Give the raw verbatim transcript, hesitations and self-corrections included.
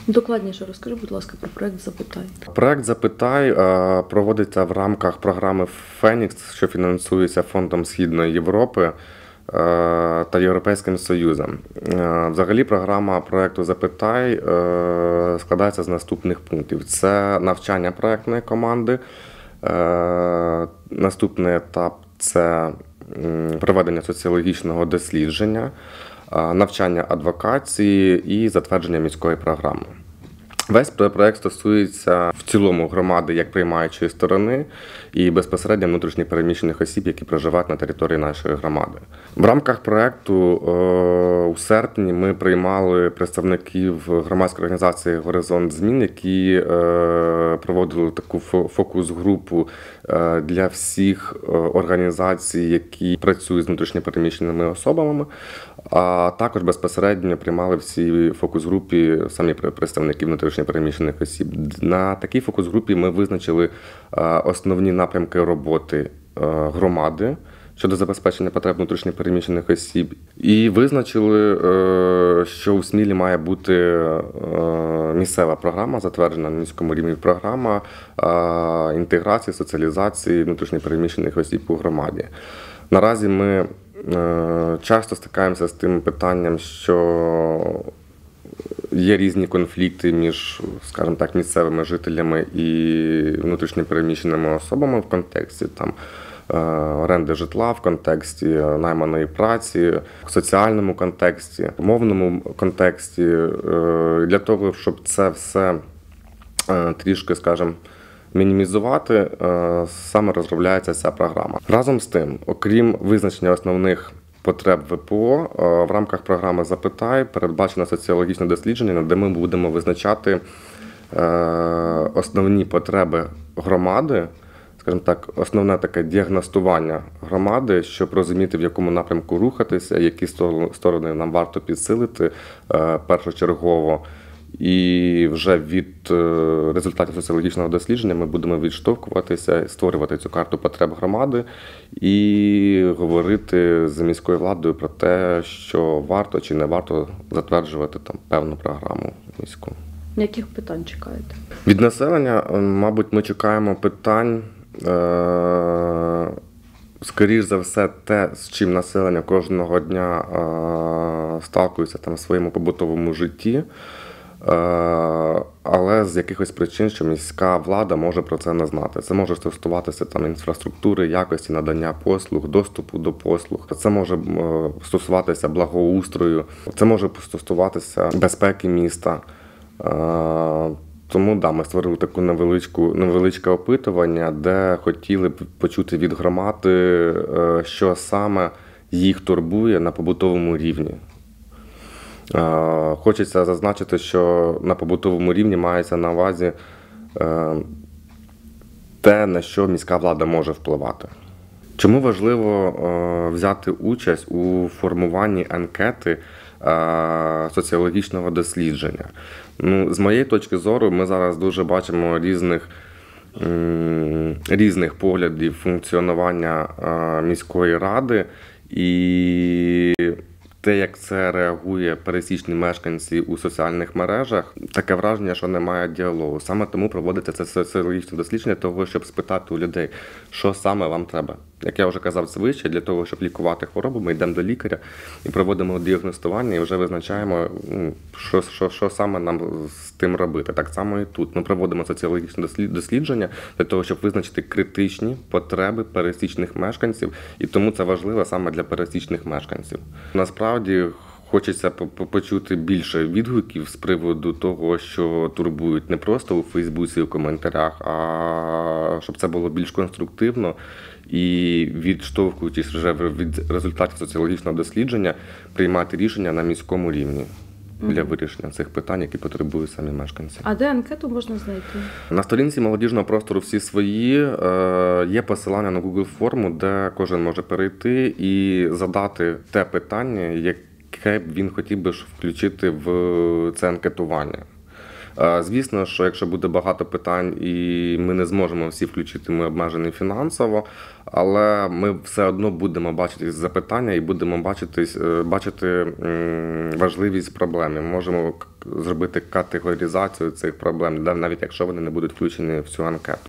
Докладніше розкажи, будь ласка, про проект «Запитай». Проект «Запитай» проводиться в рамках програми «Фенікс», що фінансується Фондом Східної Європи та Європейським Союзом. Взагалі програма проекту «Запитай» складається з наступних пунктів. Це навчання проектної команди. Наступний етап – це проведення соціологічного дослідження, навчання адвокації і затвердження міської програми. Весь проєкт стосується в цілому громади як приймаючої сторони і безпосередньо внутрішньо переміщених осіб, які проживають на території нашої громади. В рамках проєкту у серпні ми приймали представників громадської організації «Горизонт змін», які проводили таку фокус-групу для всіх організацій, які працюють з внутрішньо переміщеними особами, а також безпосередньо приймали в цій фокус-групі самі представники внутрішньо переміщених осіб. На такій фокус-групі ми визначили основні напрямки роботи громади щодо забезпечення потреб внутрішньо переміщених осіб. І визначили, що у Смілі має бути місцева програма, затверджена на міському рівні програма інтеграції, соціалізації внутрішньо переміщених осіб у громаді. Наразі ми часто стикаємося з тим питанням, що є різні конфлікти між, скажімо так, місцевими жителями і внутрішньо переміщеними особами в контексті там оренди житла, в контексті найманої праці, в соціальному контексті, в мовному контексті. Для того, щоб це все трішки, скажімо, мінімізувати, саме розробляється ця програма. Разом з тим, окрім визначення основних потреб ВПО, в рамках програми «Запитай» передбачено соціологічне дослідження, де ми будемо визначати основні потреби громади, скажімо так, основне таке діагностування громади, щоб розуміти, в якому напрямку рухатися, які сторони нам варто підсилити першочергово. І вже від результатів соціологічного дослідження ми будемо відштовхуватися, створювати цю карту потреб громади і говорити з міською владою про те, що варто чи не варто затверджувати там певну програму міську. Яких питань чекаєте? Від населення, мабуть, ми чекаємо питань, скоріш за все, те, з чим населення кожного дня сталкується там в своєму побутовому житті. Але з якихось причин, що міська влада може про це не знати. Це може стосуватися там інфраструктури, якості надання послуг, доступу до послуг. Це може стосуватися благоустрою, це може стосуватися безпеки міста. Тому да, ми створили таку невеличку, невеличке опитування, де хотіли б почути від громади, що саме їх турбує на побутовому рівні. Хочеться зазначити, що на побутовому рівні мається на увазі те, на що міська влада може впливати. Чому важливо взяти участь у формуванні анкети соціологічного дослідження? Ну, з моєї точки зору, ми зараз дуже бачимо різних, різних поглядів функціонування міської ради і те, як це реагує пересічні мешканці у соціальних мережах, таке враження, що немає діалогу. Саме тому проводиться це соціологічне дослідження того, щоб спитати у людей, що саме вам треба. Як я вже казав звичай, для того, щоб лікувати хворобу, ми йдемо до лікаря і проводимо діагностування і вже визначаємо, що, що, що саме нам з тим робити. Так само і тут. Ми проводимо соціологічне дослідження для того, щоб визначити критичні потреби пересічних мешканців, і тому це важливо саме для пересічних мешканців. Насправді, хочеться почути більше відгуків з приводу того, що турбують не просто у Фейсбуці, у коментарях, а щоб це було більш конструктивно і, відштовхуючись вже від результатів соціологічного дослідження, приймати рішення на міському рівні для вирішення цих питань, які потребують самі мешканці. А де анкету можна знайти? На сторінці молодіжного простору «Всі свої» є посилання на Google форму, де кожен може перейти і задати те питання, яке б він хотів би включити в це анкетування. Е, Звісно, що якщо буде багато питань і ми не зможемо всі включити, ми обмежені фінансово, але ми все одно будемо бачити запитання і будемо бачити, бачити м, важливість проблем. Ми можемо к- зробити категоризацію цих проблем, навіть якщо вони не будуть включені в цю анкету.